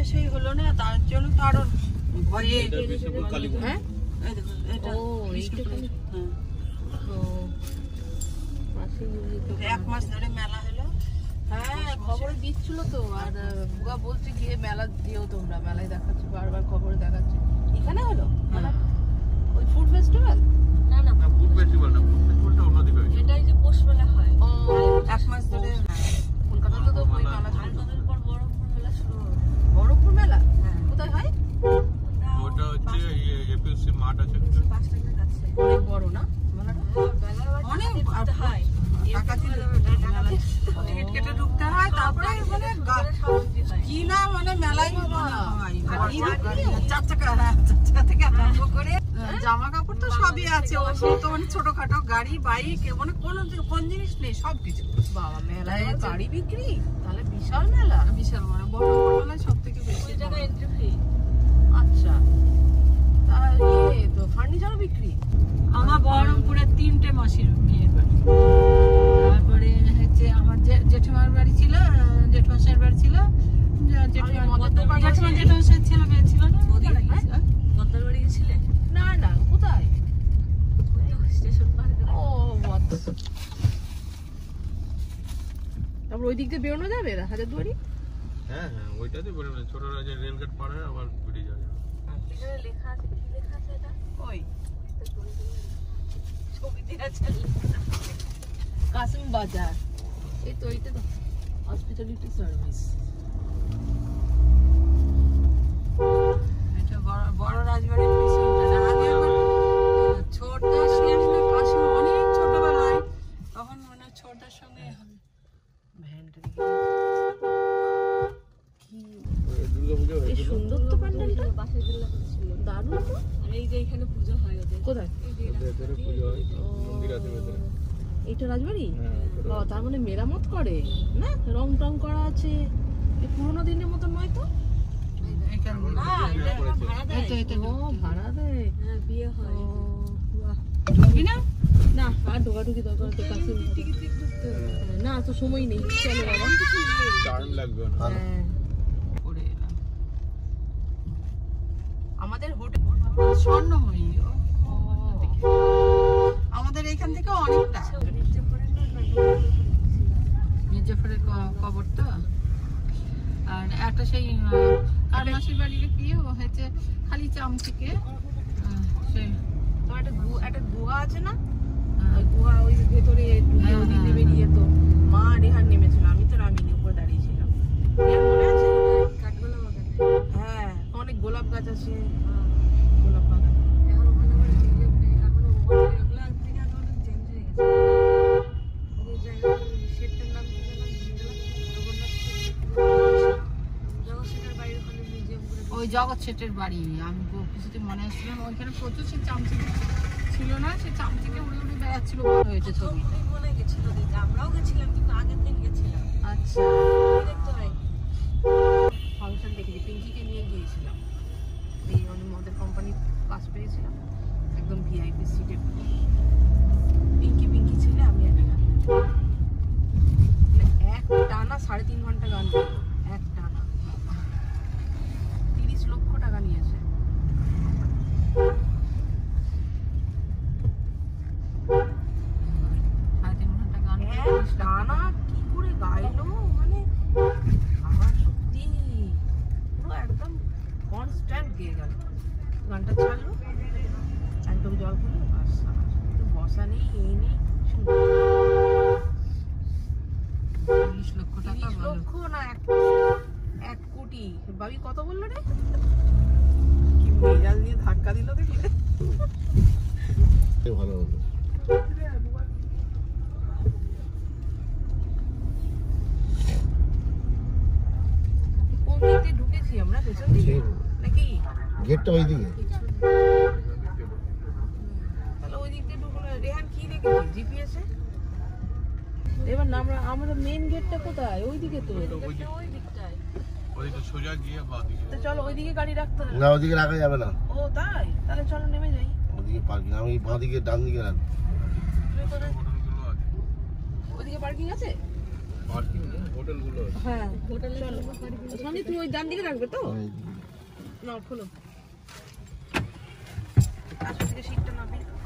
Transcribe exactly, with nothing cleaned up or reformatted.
সেই হলো না, তার জন্য তো আরো ভয়ে। হ্যাঁ এক মাস ধরে মেলা হলো। হ্যাঁ খবরে দিচ্ছিল তো, আর বুয়া বলছে গিয়ে মেলা দিও তোমরা, মেলায় দেখাচ্ছে বারবার খবরে দেখাচ্ছে। এখানে হলো ওই ফুড ফেস্টিভ্যাল? না না ফুড ফেস্টিভ্যাল না, ফুড ফেস্টিভ্যালটা অন্যদিকে হয়েছে। এটাই যে পৌষ মেলা হয় এক মাস ধরে। কলকাতাতে তো ওই মেলা আর কতদিন পর বড়পুর মেলা শুরু হবে। বড়পুর মেলা কোথায় হয়? ওটা হচ্ছে এপিএসসি মাঠ আছে পাঁচ টাকার কাছে। অনেক বড় না মেলাটা? অনেক হয়, টাকা দিয়ে টিকিট কেটে ঢুকতে হয়। তারপরে মানে কি না মানে মেলায় চার চাকা চার চাকা থেকে আরম্ভ করে জামা কাপড় তো সবই আছে। ও তো মানে ছোটখাটো গাড়ি বাইক মানে কোন কোন জিনিস নেই, সবকিছু। বাবা মেলায় গাড়ি বিক্রি, তাহলে বিশাল মেলা। বিশাল মানে বড় মেলায় সব থেকে বেশি টাকা এন্ট্রি ফি। আচ্ছা তা ইয়ে তো ফার্নিচারও বিক্রি? আমার বহরমপুরে তিনটে মাসির বিয়ের বাড়ি, তারপরে হচ্ছে আমার জেঠুমার বাড়ি ছিল, জেঠুমাসের বাড়ি ছিল, জেঠুমা জেঠুমাসের ছেলে মেয়ে ছিল না। বদ্দার বাড়ি গেছিলে? না না কোথায়? স্টেশন পার করে। ও বদ্দা। তারপর ওই দিক দিয়ে বেরোনো যাবে হাজারদুয়ারি? হ্যাঁ হ্যাঁ ওইটাতে বেরোনো, ছোট রাজা রেলগেট পার হয়ে আবার বেরিয়ে যাওয়া যাবে। এখানে লেখা আছে, কি লেখা আছে এটা? ওই ছবি দেওয়া আছে কাসিম বাজার। এই তো এইটা তো হসপিটালিটি সার্ভিস। এটা বড় বড় রাজবাড়ির পিছনটা। আগে ছোট পাশে অনেক ছোটবেলায়, তখন মনে হয় ছোটার সঙ্গে হবে। ভ্যানটা দেখি কি সুন্দর তো প্যান্ডেলটা, বাসের জন্য ছিল। দারুণ তো। আর এই যে এখানে পূজা হয় ওদের। কোথায়? ভেতরে পুজো হয়, মন্দির আছে ভেতরে। এইটা রাজবাড়ি? হ্যাঁ ও তার মানে মেরামত করে না, রং টং করা আছে। এই পুরোনো দিনের মতো নয় তো? এখানে না এটা এখন ভাড়া দেয়। এটা এটা ও ভাড়া দেয়। হ্যাঁ বিয়ে হয়। ও বাহ। ঢুকি না না আর ঢোকাঢুকি দরকার তো কাছে না, তো সময় নেই। চলো বাবা, টাইম লাগবে না। হ্যাঁ। করে এলাম। আমাদের হোটেল স্বর্ণময়ী। ও আমাদের এখান থেকে অনেকটা। মির্জাফরের কবরটা। আর একটা সেই কার মাসির বাড়ির কি হয়েছে খালি চামচিকে সেই তোমার একটা গু- একটা গুহা আছে না, ওই গুহা ওই ভেতরে ঢুকে ওদিক দিয়ে বেরিয়ে তো মা রেহান নেমেছিল, আমি তো নামিনি, উপরে দাঁড়িয়েছিলাম। রেহান মনে আছে? কাঠগোলা বাগান। হ্যাঁ অনেক গোলাপ গাছ আছে, গোলাপ বাগান। এখন ওখানে আবার মিউজিয়াম নেই। এখন ওখানে এগুলো আর দিন আগে অনেক চেঞ্জ হয়ে গেছে। ওই জায়গাটার শেডটার নাম কি যেন ভুলে গেলাম। জগন্নাথ শেড। জগন্নাথ শেডের বাইরে ওখানে মিউজিয়াম করে। ওই জগৎ শেঠের বাড়ি। আমি কিছুতে মনে আসছিল না, ওইখানে প্রচুর সে চামচিকে ছিল না, সে চামচিকে উড়ে উড়ে বেড়াচ্ছিল। বড় হয়েছে ছবি। তুই মনে গেছিল দিতে, আমরাও গেছিলাম কিন্তু আগের দিন গেছিলাম। আচ্ছা দেখতে হয়। ফাংশন দেখেছি, পিঙ্কিকে নিয়ে গিয়েছিলাম। এই আমি মদের কোম্পানির কাজ পেয়েছিলাম, একদম ভিআইপি সিটে। পিঙ্কি পিঙ্কি ছেলে, আমি আর রেহান। এক টানা সাড়ে তিন ঘন্টা গান করলো, এক টানা। তিরিশ লক্ষ টাকা নিয়েছে। সাড়ে তিন ঘন্টা গান এক টানা কি করে গাইলো, মানে আমার সত্যি পুরো একদম কনস্ট্যান্ট গেয়ে গেল। গানটা ছাড়লো, একদম জল খেলো, বাস একটু বসা নেই, এই নেই, শুনতে তিরিশ লক্ষ টাকা তিরিশ বলো। লক্ষ না এক এক কোটি। বাবি কত বললো রে? কি মেজাল নিয়ে ধাক্কা দিল দেখলে? ভালো হবে। কোন দিক দিয়ে ঢুকেছি আমরা, পেছন দিকে নাকি? গেটটা ওইদিকে। তাহলে ওই দিক দিয়ে ঢুকলো। রেহান কি রেখেছি জিপিএস এ? এবার না আমরা আমরা মেন গেটটা কোথায়? ওইদিকে তো। ওই দিকটায়। ওইদিকে সোজা গিয়ে বাদিকে। তো চলো ওইদিকে গাড়ি রাখতে হবে। না ওদিকে রাখা যাবে না, ও তাই? তাহলে চলো নেমে যাই। ওদিকে পার্কিং, আমি বাঁ দিকে ডান দিকে রাখবো। তুমি কোথায়? হোটেলগুলো আছে। ওইদিকে পার্কিং আছে? পার্কিং নেই, হোটেলগুলো আছে। হ্যাঁ হোটেলে ওখানে তুই ওই ডান দিকে রাখবে তো না খোলো আসলে থেকে সিটটা নাবি